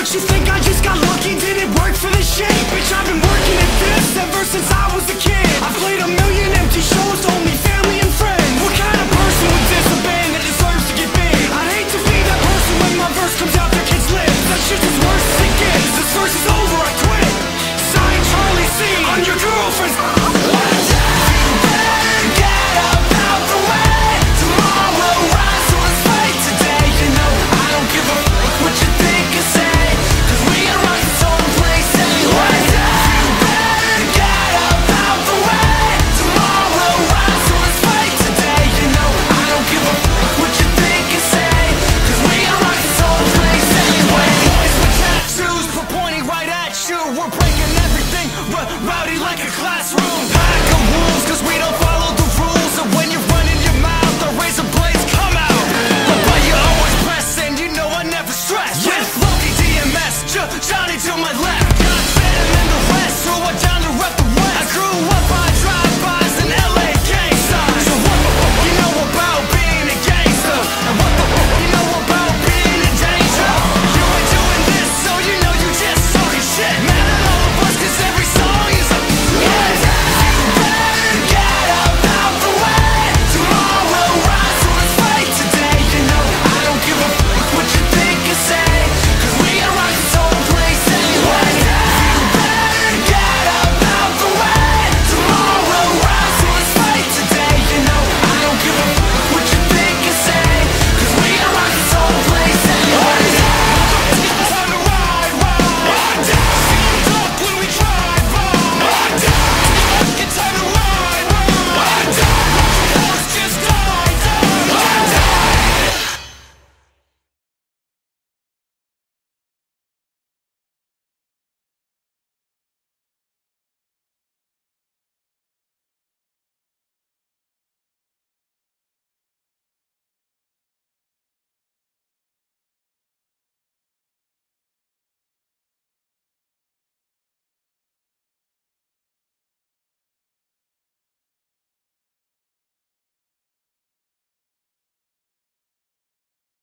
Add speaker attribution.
Speaker 1: What you think I just got lucky? Didn't work for this shit? Bitch, I've been working at this ever since I was a kid. I've played a million empty shows to only family and friends. What kind of person would diss a band that deserves to get big? I'd hate to be that person when my verse comes out their kids' lips. That shit's as worse as it gets. This verse is over, I quit. Sign Charlie C on your girlfriend's. Rowdy like a classroom. Pack of wolves, cause we don't follow the rules. And when you're running your mouth, the razor blades come out. But you always press, and you know I never stress. With Loki DMS, Johnny to my left.